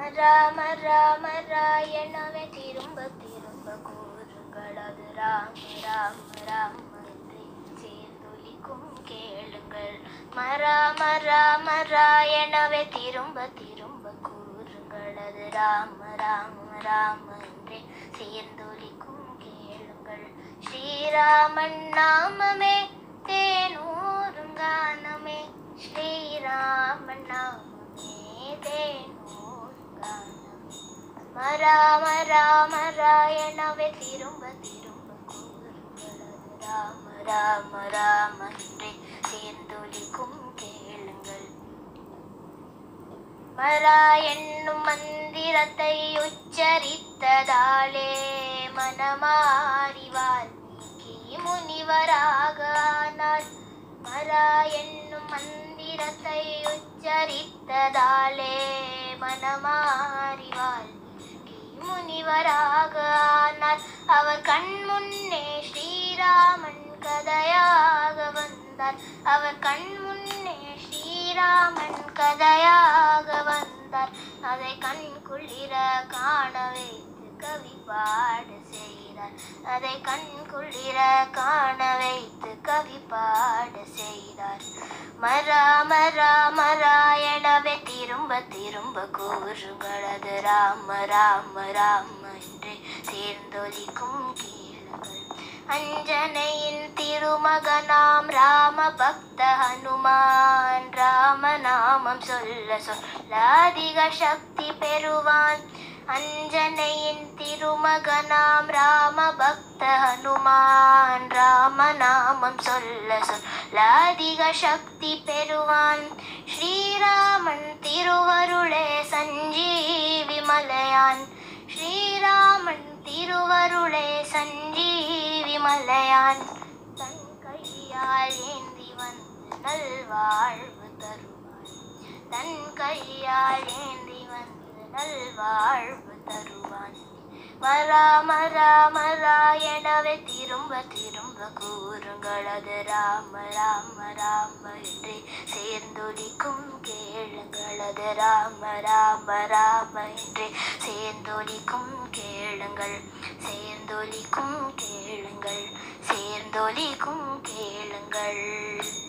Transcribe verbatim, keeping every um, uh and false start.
ராம ராம ராயணவே திரும்ப திரும்ப கூறுங்கள் அது ராம ராம ராம என்று சேர்ந்தொலிக்கும் கேளுங்கள். ராம ராம ராயணவே திரும்ப திரும்ப கூறுங்கள் அது ராம ராம ராம என்று சேர்ந்தொலிக்கும் கேளுங்கள். ஸ்ரீராமன் நாமமே தேனூரும் கானமே, ஸ்ரீராமன் நாமமே தேனூரும் கானமே. ராம ராம ராயணவே திரும்ப திரும்ப கூறுங்கள் அது ராம ராம ராம என்று சேர்ந்தொலிக்கும் கேளுங்கள். மரா என்னும் மந்திரத்தை உச்சரித்ததாலே மனமாறி வால்மீகி முனிவராக ஆனார். மரா என்னும் மந்திரத்தை உச்சரித்ததாலே மனமாறி வால்மீகி முனிவராக ஆனார். அவர் கண் முன்னே ஸ்ரீராமன் கதையாக வந்தார். அவர் கண் முன்னே ஸ்ரீராமன் கதையாக வந்தார். அதை கண் குளிர காண வைத்து கவி பாட செய்தார். அதை கண் குளிர காண வைத்து கவி பாட செய்தார். ராம ராம ராயணவே திரும்ப திரும்ப கூறுங்கள் அது ராம ராம ராம என்று சேர்ந்தொலிக்கும் கேளுங்கள். அஞ்சனையின் திருமகனாம் ராம பக்த ஹனுமான் ராமநாமம் சொல்ல சொல்ல அதிக சக்தி பெறுவான். அஞ்சனையின் திருமகனாம் ராம பக்த ஹனுமான் ராமநாமம் சொல்ல சொல்ல அதிக சக்தி பெறுவான். ஸ்ரீராமன் திருவருளே சஞ்சீவி மலையான். ஸ்ரீராமன் திருவருளே சஞ்சீவி மலையான். தன் கையால் ஏந்தி வந்து நல்வாழ்வு தருவான். தன் கையால் ஏந்தி வந்து நல்வாழ்வு தருவான். ராம ராம ராயணவே திரும்ப திரும்ப கூறுங்கள் அது ராம ராம ராம என்று சேர்ந்தொலிக்கும் கேளுங்கள் அது ராம ராம ராம என்று சேர்ந்தொலிக்கும் கேளுங்கள். சேர்ந்தொலிக்கும் கேளுங்கள் சேர்ந்தொலிக்கும் கேளுங்கள்.